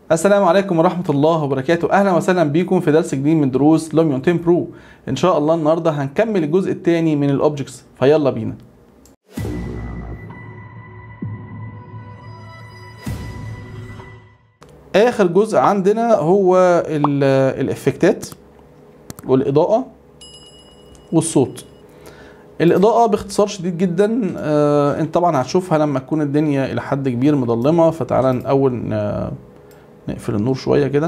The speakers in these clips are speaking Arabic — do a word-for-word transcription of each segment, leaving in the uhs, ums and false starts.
السلام عليكم ورحمة الله وبركاته. أهلا وسهلا بيكم في درس جديد من دروس لوميون عشرة برو. إن شاء الله النهاردة هنكمل الجزء الثاني من الأوبجكتس، فيلا بينا. آخر جزء عندنا هو الإفكتات والإضاءة والصوت. الإضاءة باختصار شديد جدا، آه انت طبعا هتشوفها لما تكون الدنيا إلى حد كبير مظلمة. فتعالى الأول آه نقفل النور شوية كده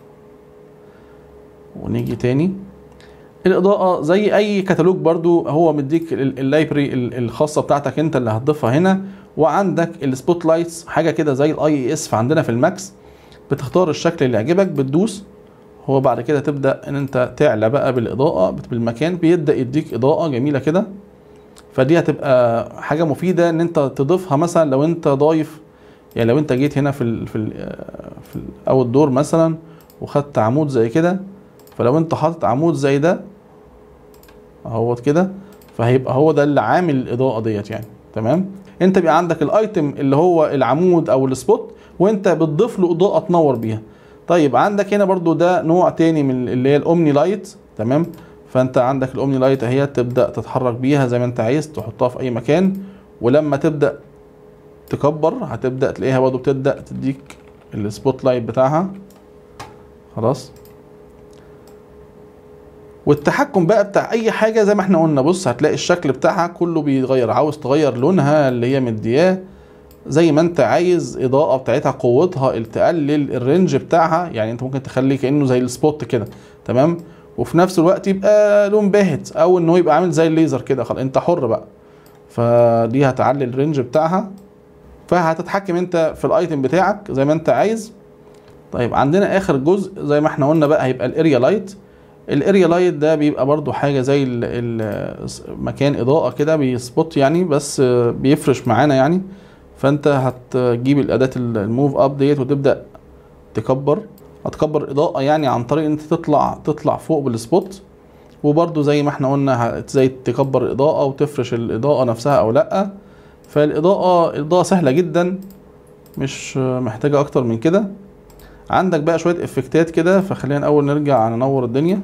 ونيجي تاني. الإضاءة زي أي كتالوج برضو هو مديك اللايبرري الخاصة بتاعتك انت اللي هتضيفها هنا، وعندك السبوت لايتس حاجة كده زي الاي اس فعندنا في الماكس. بتختار الشكل اللي يعجبك بتدوس، هو بعد كده تبدأ ان انت تعلى بقى بالإضاءة بالمكان، بيبدأ يديك إضاءة جميلة كده. فدي هتبقى حاجة مفيدة ان انت تضيفها مثلا لو انت ضايف، يعني لو انت جيت هنا في ال في ال في اول دور مثلا وخدت عمود زي كده، فلو انت حاطط عمود زي ده اهوت كده، فهيبقى هو ده اللي عامل الاضاءه ديت يعني. تمام، انت بيبقى عندك الايتم اللي هو العمود او السبوت، وانت بتضيف له اضاءه تنور بيها. طيب عندك هنا برضو ده نوع تاني من اللي هي الاومني لايت. تمام، فانت عندك الاومني لايت اهي تبدا تتحرك بيها زي ما انت عايز، تحطها في اي مكان، ولما تبدا تكبر هتبدا تلاقيها برضو بتبدا تديك السبوت لايت بتاعها. خلاص، والتحكم بقى بتاع اي حاجه زي ما احنا قلنا، بص هتلاقي الشكل بتاعها كله بيتغير. عاوز تغير لونها اللي هي مدياه زي ما انت عايز، اضاءه بتاعتها قوتها، تقلل الرينج بتاعها، يعني انت ممكن تخليه كانه زي السبوت كده. تمام، وفي نفس الوقت يبقى لون باهت، او انه يبقى عامل زي الليزر كده. خلاص انت حر بقى، فدي هتعلي الرينج بتاعها، فهتتحكم انت في الايتم بتاعك زي ما انت عايز. طيب عندنا اخر جزء زي ما احنا قلنا بقى هيبقى الاريا لايت. الاريا لايت ده بيبقى برضو حاجه زي مكان اضاءه كده بيسبوت يعني، بس بيفرش معانا يعني. فانت هتجيب الاداه الموف اب ديت وتبدا تكبر، هتكبر اضاءه يعني عن طريق ان انت تطلع تطلع فوق بالسبوت. وبرضو زي ما احنا قلنا زي تكبر الاضاءه وتفرش الاضاءه نفسها او لا. فالاضاءه اضاءه سهله جدا، مش محتاجه اكتر من كده. عندك بقى شويه افكتات كده، فخلينا الاول نرجع ننور الدنيا.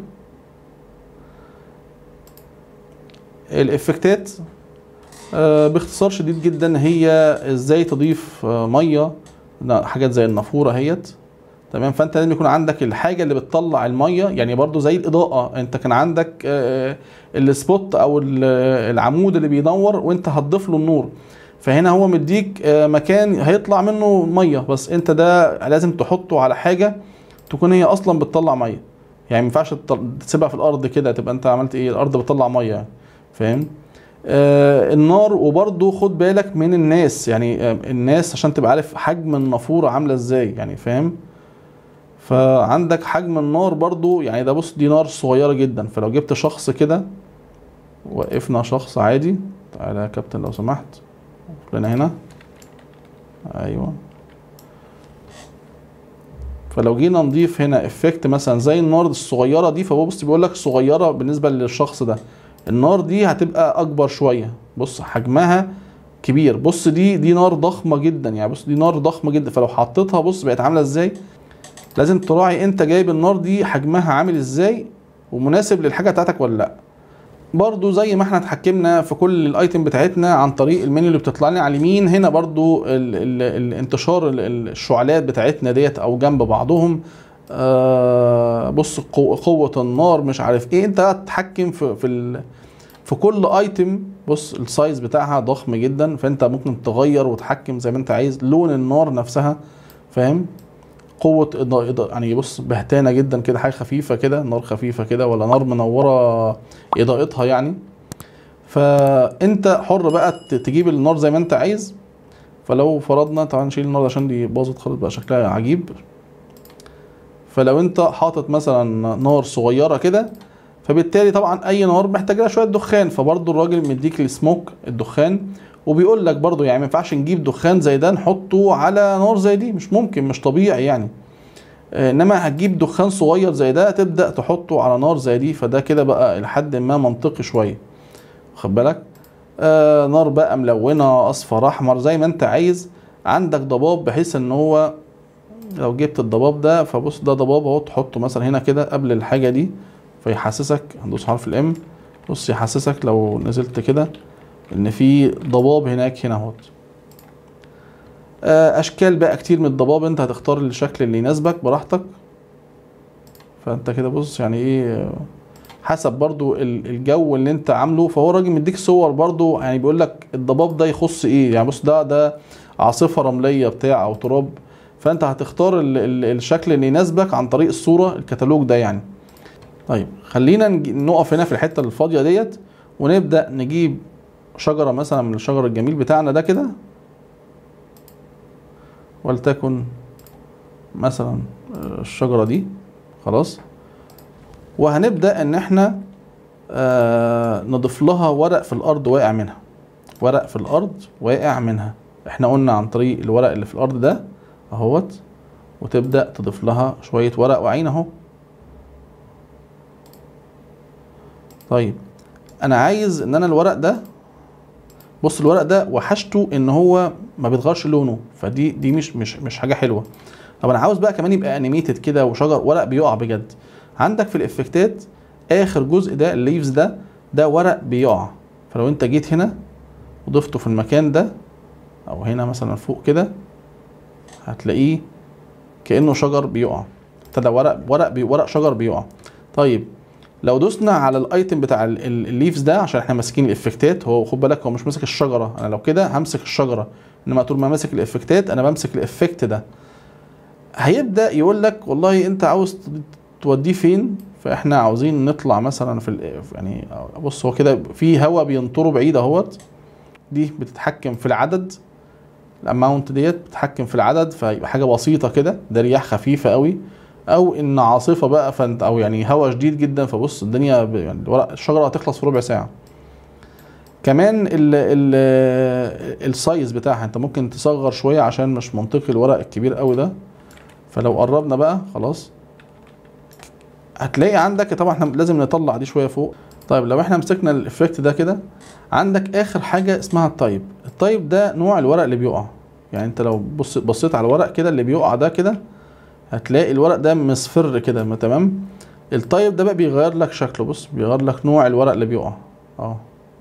الافكتات آه باختصار شديد جدا هي ازاي تضيف آه ميه، حاجات زي النافوره اهيت. تمام، فانت لازم يكون عندك الحاجه اللي بتطلع الميه، يعني برضو زي الاضاءه انت كان عندك آه السبوت او العمود اللي بينور وانت هتضيف له النور. فهنا هو مديك آه مكان هيطلع منه ميه، بس انت ده لازم تحطه على حاجه تكون هي اصلا بتطلع ميه. يعني ما ينفعش تسيبها في الارض كده تبقى انت عملت ايه، الارض بتطلع ميه يعني. فاهم؟ آه النار، وبرضو خد بالك من الناس، يعني آه الناس عشان تبقى عارف حجم النافورة عاملة ازاي يعني. فاهم؟ فعندك حجم النار برضو، يعني ده بص دي نار صغيرة جدا، فلو جبت شخص كده وقفنا شخص عادي، تعالى يا كابتن لو سمحت لنا هنا. ايوه، فلو جينا نضيف هنا افكت مثلا زي النار الصغيرة دي، فبص بيقول لك صغيرة بالنسبة للشخص ده، النار دي هتبقى اكبر شويه. بص حجمها كبير، بص دي دي نار ضخمه جدا يعني، بص دي نار ضخمه جدا، فلو حطيتها بص بقت عامله ازاي. لازم تراعي انت جايب النار دي حجمها عامل ازاي ومناسب للحاجه بتاعتك ولا لا. برضو زي ما احنا اتحكمنا في كل الايتم بتاعتنا عن طريق المنيو اللي بتطلع لنا على اليمين، هنا برضو ال ال الانتشار الشعلات بتاعتنا ديت او جنب بعضهم. آه بص قوه النار مش عارف ايه، انت هتتحكم في في في كل ايتم. بص السايز بتاعها ضخم جدا، فانت ممكن تغير وتحكم زي ما انت عايز لون النار نفسها. فاهم؟ قوة إضاءة يعني، بص بهتانة جدا كده، حاجة خفيفة كده، نار خفيفة كده ولا نار منورة إضاءتها يعني. فانت حر بقى تجيب النار زي ما انت عايز. فلو فرضنا، تعال نشيل النار عشان دي باظت خالص بقى شكلها عجيب. فلو انت حاطط مثلا نار صغيرة كده، فبالتالي طبعا اي نار محتاج لها شويه دخان، فبرضه الراجل مديك السموك الدخان، وبيقول لك برضه يعني ما ينفعش نجيب دخان زي ده نحطه على نار زي دي، مش ممكن، مش طبيعي يعني. انما هتجيب دخان صغير زي ده تبدا تحطه على نار زي دي، فده كده بقى لحد ما منطقي شويه. خد بالك، آه نار بقى ملونه اصفر احمر زي ما انت عايز. عندك ضباب بحيث ان هو لو جبت الضباب ده، فبص ده ضباب اهو، تحطه مثلا هنا كده قبل الحاجه دي، فيحسسك، هندوس حرف الام، بص يحسسك لو نزلت كده ان في ضباب هناك هنا اهوت. اشكال بقى كتير من الضباب، انت هتختار الشكل اللي يناسبك براحتك. فانت كده بص يعني ايه، حسب برضو الجو اللي انت عامله. فهو الراجل مديك صور برضو، يعني بيقول لك الضباب ده يخص ايه، يعني بص ده ده عاصفه رمليه بتاع او تراب، فانت هتختار ال ال الشكل اللي يناسبك عن طريق الصوره الكتالوج ده يعني. طيب خلينا نقف هنا في الحته الفاضيه ديت، ونبدا نجيب شجره مثلا من الشجر الجميل بتاعنا ده كده، ولتكن مثلا الشجره دي خلاص. وهنبدا ان احنا آه نضيف لها ورق في الارض واقع منها، ورق في الارض واقع منها. احنا قلنا عن طريق الورق اللي في الارض ده اهوت، وتبدا تضيف لها شويه ورق واقعين اهو. طيب انا عايز ان انا الورق ده، بص الورق ده وحشته ان هو ما بيتغيرش لونه، فدي دي مش مش مش حاجه حلوه. طب انا عاوز بقى كمان يبقى انيميتد كده وشجر ورق بيقع بجد. عندك في الافكتات اخر جزء ده الليفز ده، ده ورق بيقع. فلو انت جيت هنا وضفته في المكان ده او هنا مثلا فوق كده، هتلاقيه كانه شجر بيقع. ده ورق ورق بي ورق شجر بيقع. طيب لو دوسنا على الايتم بتاع الليفز ده، عشان احنا ماسكين الافكتات، هو خد بالك هو مش ماسك الشجره، انا لو كده همسك الشجره، انما طول ما ماسك الافكتات انا بمسك الافكت ده. هيبدا يقول لك والله انت عاوز توديه فين، فاحنا عاوزين نطلع مثلا في يعني بص هو كده في هواء بينطره بعيد اهوت، دي بتتحكم في العدد، الاماونت ديت بتتحكم في العدد، فيبقى حاجه بسيطه كده، ده رياح خفيفه قوي، او ان عاصفه بقى فانت، او يعني هواء شديد جدا، فبص الدنيا يعني ورق الشجره هتخلص في ربع ساعه. كمان ال ال السايز بتاعها انت ممكن تصغر شويه عشان مش منطقي الورق الكبير قوي ده. فلو قربنا بقى خلاص هتلاقي عندك، طبعا احنا لازم نطلع دي شويه فوق. طيب لو احنا مسكنا الافكت ده كده، عندك اخر حاجه اسمها التايب. التايب ده نوع الورق اللي بيقع. يعني انت لو بص بصيت على الورق كده اللي بيقع ده كده، هتلاقي الورق ده مصفر كده تمام. التايب ده بقى بيغير لك شكله، بص بيغير لك نوع الورق اللي بيقع اه.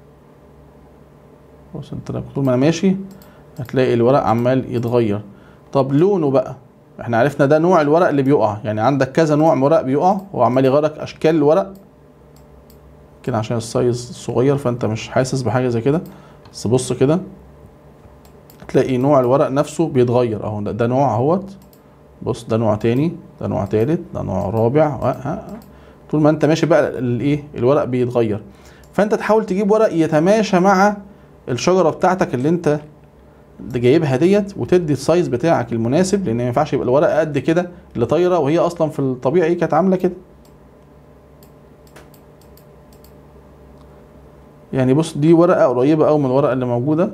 بص انت طول ما انا ماشي هتلاقي الورق عمال يتغير. طب لونه بقى، احنا عرفنا ده نوع الورق اللي بيقع، يعني عندك كذا نوع ورق بيقع، هو عمال يغير لك اشكال الورق كده عشان السايز صغير فانت مش حاسس بحاجه زي كده. بس بص كده تلاقي نوع الورق نفسه بيتغير اهو، ده, ده نوع اهوت، بص ده نوع تاني، ده نوع تالت، ده نوع رابع. طول ما انت ماشي بقى الايه الورق بيتغير. فانت تحاول تجيب ورق يتماشى مع الشجره بتاعتك اللي انت جايبها ديت، وتدي السايز بتاعك المناسب، لان ما ينفعش يبقى الورق قد كده اللي طايره وهي اصلا في الطبيعي كانت عامله كده. يعني بص دي ورقه قريبه قوي من الورقه اللي موجوده.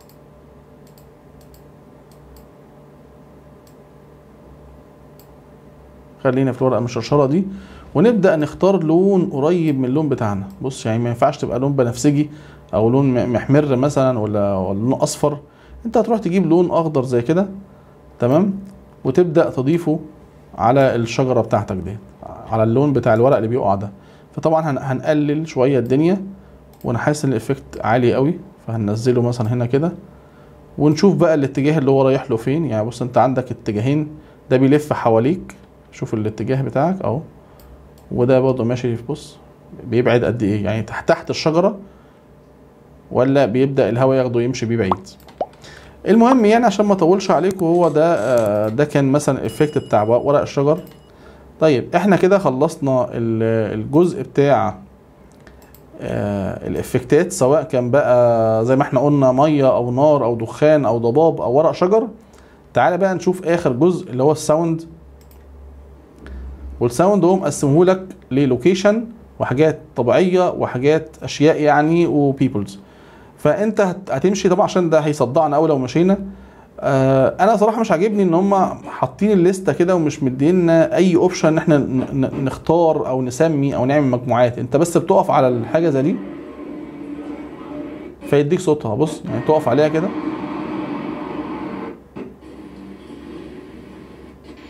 خلينا في الورقه المشرشره دي، ونبدا نختار لون قريب من اللون بتاعنا. بص يعني ما ينفعش تبقى لون بنفسجي او لون محمر مثلا، ولا ولا لون اصفر. انت هتروح تجيب لون اخضر زي كده تمام، وتبدا تضيفه على الشجره بتاعتك دي، على اللون بتاع الورق اللي بيقع ده. فطبعا هنقلل شويه الدنيا، وانا حاسس ان الايفكت عالي قوي، فهننزله مثلا هنا كده، ونشوف بقى الاتجاه اللي هو رايح له فين. يعني بص انت عندك اتجاهين، ده بيلف حواليك، شوف الاتجاه بتاعك اهو، وده برضه ماشي. بص بيبعد قد ايه، يعني تحت تحت الشجره، ولا بيبدا الهواء ياخده يمشي بيه بعيد. المهم يعني عشان ما اطولش عليكم، هو ده آه ده كان مثلا الافكت بتاع ورق الشجر. طيب احنا كده خلصنا الجزء بتاع آه الافكتات، سواء كان بقى زي ما احنا قلنا ميه او نار او دخان او ضباب او ورق شجر. تعالى بقى نشوف اخر جزء اللي هو الساوند. والساوند هو مقسمه لك للوكيشن وحاجات طبيعيه وحاجات اشياء يعني وبيبلز. فانت هتمشي طبعا عشان ده هيصدعنا اول لو مشينا. آه انا صراحه مش عاجبني ان هم حاطين الليسته كده ومش مدينا اي اوبشن ان احنا نختار او نسمي او نعمل مجموعات. انت بس بتقف على الحاجه زي دي فيديك صوتها. بص يعني تقف عليها كده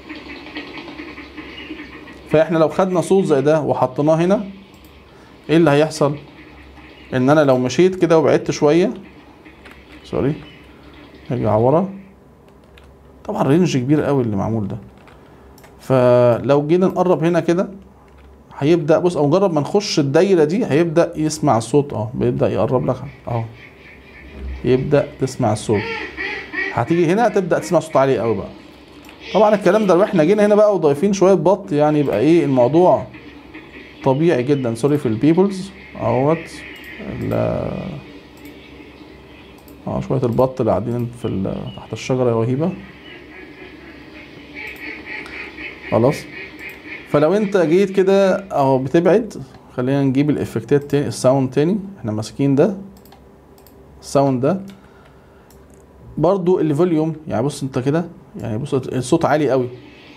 فاحنا لو خدنا صوت زي ده وحطيناه هنا، ايه اللي هيحصل؟ ان انا لو مشيت كده وبعدت شويه، سوري نرجع ورا، طبعا رينج كبير قوي اللي معمول ده. فلو جينا نقرب هنا كده هيبدا، بص، او مجرد ما نخش الدايره دي هيبدا يسمع الصوت. اه بيبدا يقرب لك اهو، يبدا تسمع الصوت. هتيجي هنا هتبدا تسمع صوت عالي قوي بقى. طبعا الكلام ده لو احنا جينا هنا بقى وضايفين شويه بط، يعني يبقى ايه الموضوع طبيعي جدا. سوري في البيبلز اهوت، اه شويه البط اللي قاعدين في تحت الشجره يا وهيبه. خلاص. فلو انت جيت كده اهو بتبعد، خلينا نجيب الافكتات تاني، الساوند تاني. احنا ماسكين ده الساوند ده برضو الفوليوم، يعني بص انت كده، يعني بص الصوت عالي قوي،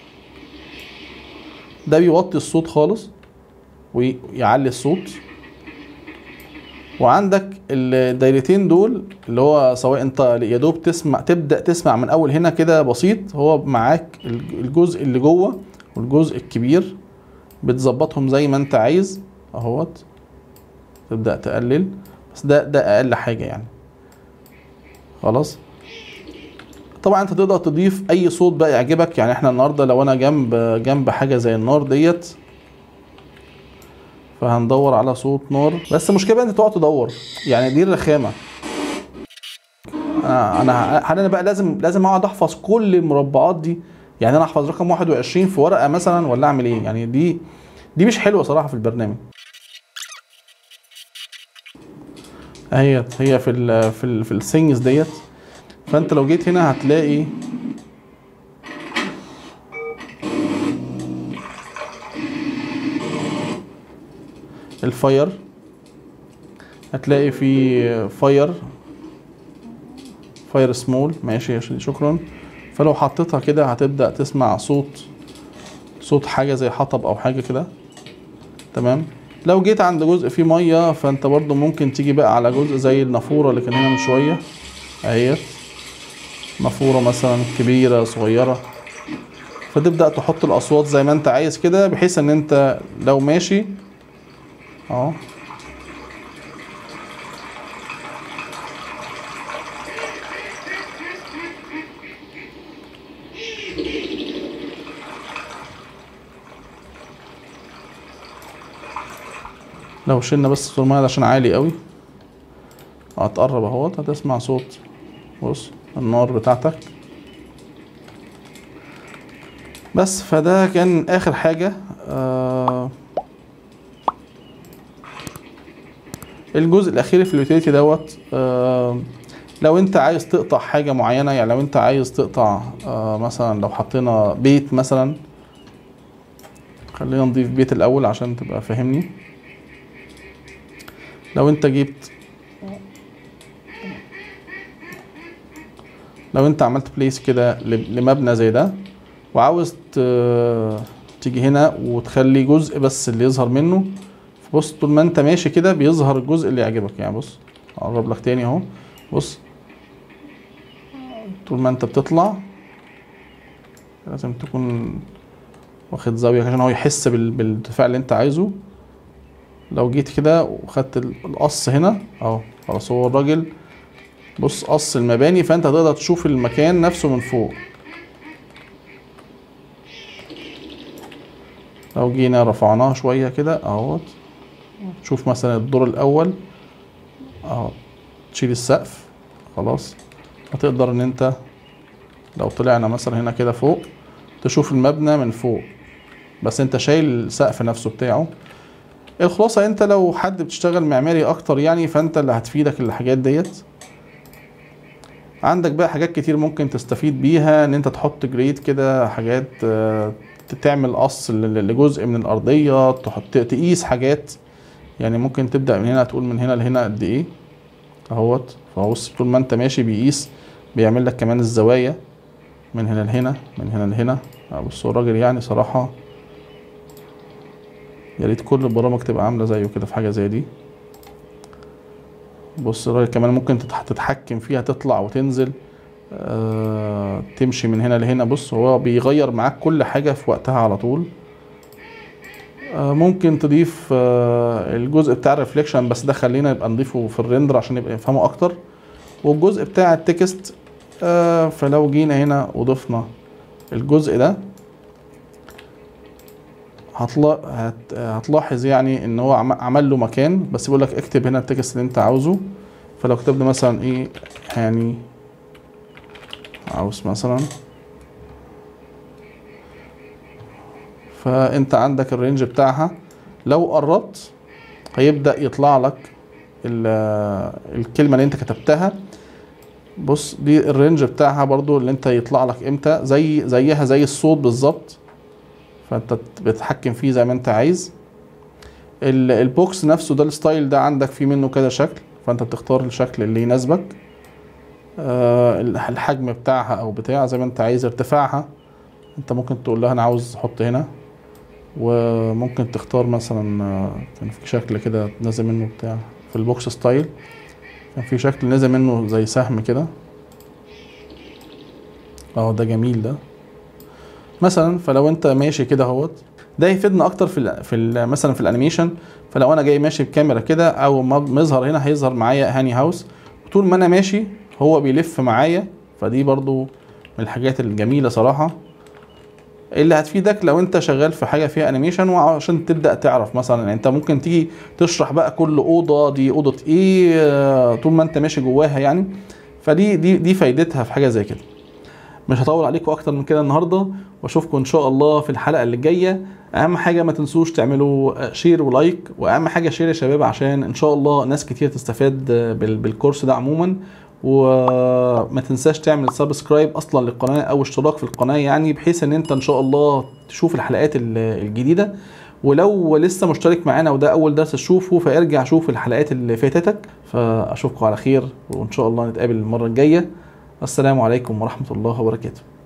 ده بيوطي الصوت خالص ويعلي الصوت. وعندك الدايرتين دول اللي هو سواء انت يا دوب تسمع، تبدا تسمع من اول هنا كده بسيط، هو معاك الجزء اللي جوه والجزء الكبير بتظبطهم زي ما انت عايز اهوت، تبدا تقلل، بس ده ده اقل حاجه يعني. خلاص. طبعا انت تقدر تضيف اي صوت بقى يعجبك. يعني احنا النهارده لو انا جنب جنب حاجه زي النار ديت، فهندور على صوت نار. بس المشكله بقى انت تقعد تدور، يعني دي الرخامه. انا انا انا بقى لازم لازم اقعد احفظ كل المربعات دي، يعني انا احفظ رقم واحد وعشرين في ورقه مثلا ولا اعمل ايه؟ يعني دي دي مش حلوه صراحه في البرنامج. اهي هي في ال في ال في السينجز ديت. فانت لو جيت هنا هتلاقي الفاير، هتلاقي في فاير فاير سمول، ماشي شكرا. فلو حطيتها كده هتبدأ تسمع صوت صوت حاجة زي حطب او حاجة كده. تمام. لو جيت عند جزء فيه مية، فانت برضو ممكن تيجي بقى على جزء زي النافورة اللي كان هنا من شوية اهيت، نافورة مثلا كبيرة صغيرة، فتبدأ تحط الاصوات زي ما انت عايز كده، بحيث ان انت لو ماشي اهو لو شلنا بس صوت الميه عشان عالي قوي، هتقرب اهوت هتسمع صوت، بص النار بتاعتك. بس فده كان اخر حاجة. آه الجزء الاخير في اليوتيليتي دوت، آه لو انت عايز تقطع حاجة معينة، يعني لو انت عايز تقطع آه مثلا لو حطينا بيت مثلا، خلينا نضيف بيت الاول عشان تبقى فاهمني. لو انت جبت لو انت عملت بليس كده لمبنى زي ده، وعاوز تيجي هنا وتخلي جزء بس اللي يظهر منه، بص طول ما انت ماشي كده بيظهر الجزء اللي يعجبك. يعني بص اقرب لك تاني اهو، بص طول ما انت بتطلع لازم تكون واخد زاوية عشان هو يحس بالارتفاع اللي انت عايزه. لو جيت كده وخدت القص هنا اهو، خلاص هو الراجل بص قص المباني، فانت تقدر تشوف المكان نفسه من فوق. لو جينا رفعناها شوية كده اهوت، تشوف مثلا الدور الاول اهو، تشيل السقف خلاص، هتقدر ان انت لو طلعنا مثلا هنا كده فوق تشوف المبنى من فوق، بس انت شايل السقف نفسه بتاعه. الخلاصة انت لو حد بتشتغل معماري اكتر يعني، فانت اللي هتفيدك الحاجات ديت. عندك بقى حاجات كتير ممكن تستفيد بيها، ان انت تحط جريد كده، حاجات تعمل قص لجزء من الارضية، تحط تقيس حاجات. يعني ممكن تبدأ من هنا تقول من هنا لهنا قد ايه اهوت، فبص طول ما انت ماشي بيقيس، بيعمل لك كمان الزوايا من هنا لهنا من هنا لهنا. بص الراجل يعني صراحة يا ريت كل البرامج تبقى عاملة زيه كده في حاجة زي دي. بص الراجل كمان ممكن تتحكم فيها تطلع وتنزل، آه تمشي من هنا لهنا. بص هو بيغير معاك كل حاجة في وقتها على طول. ممكن تضيف الجزء بتاع الريفليكشن، بس ده خلينا يبقى نضيفه في الريندر عشان يبقى يفهمه اكتر. والجزء بتاع التكست، فلو جينا هنا وضفنا الجزء ده هتلاحظ يعني ان هو عمل له مكان، بس بيقول لك اكتب هنا التكست اللي انت عاوزه. فلو كتبنا مثلا ايه هاني عاوز مثلا، فانت عندك الرينج بتاعها. لو قربت هيبدأ يطلع لك الكلمة اللي انت كتبتها. بص دي الرينج بتاعها برضو اللي انت يطلع لك امتى، زي زيها زي الصوت بالظبط، فانت بتتحكم فيه زي ما انت عايز. البوكس نفسه ده الستايل ده عندك فيه منه كذا شكل، فانت بتختار الشكل اللي يناسبك. أه الحجم بتاعها او بتاع زي ما انت عايز. ارتفاعها انت ممكن تقول لها انا عاوز احط هنا، وممكن تختار مثلا كان في شكل كده نازل منه بتاع في البوكس ستايل، كان في شكل نازل منه زي سهم كده اهو، ده جميل ده مثلا. فلو انت ماشي كده اهوت، ده يفيدنا اكتر في ال في ال مثلا في الانيميشن. فلو انا جاي ماشي بكاميرا كده، او ما مظهر هنا هيظهر معايا هاني هاوس، طول ما انا ماشي هو بيلف معايا. فدي برضو من الحاجات الجميله صراحه اللي هتفيدك لو انت شغال في حاجه فيها انيميشن، وعشان تبدا تعرف مثلا يعني انت ممكن تيجي تشرح بقى كل اوضه دي اوضه ايه طول ما انت ماشي جواها يعني. فدي دي دي فايدتها في حاجه زي كده. مش هطول عليكم اكتر من كده النهارده، واشوفكم ان شاء الله في الحلقه اللي جايه. اهم حاجه ما تنسوش تعملوا شير ولايك، واهم حاجه شير يا شباب عشان ان شاء الله ناس كتير تستفاد بالكورس ده عموما. وما تنساش تعمل سبسكرايب اصلا للقناه او اشتراك في القناه، يعني بحيث ان انت ان شاء الله تشوف الحلقات الجديده. ولو لسه مشترك معانا وده اول درس تشوفه، فارجع شوف الحلقات اللي فاتتك. فاشوفكم على خير، وان شاء الله نتقابل المره الجايه. السلام عليكم ورحمه الله وبركاته.